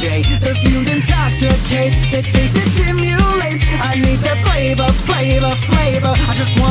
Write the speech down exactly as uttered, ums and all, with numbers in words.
day. The fumes intoxicate, the taste it stimulates. I need the flavor, flavor, flavor. I just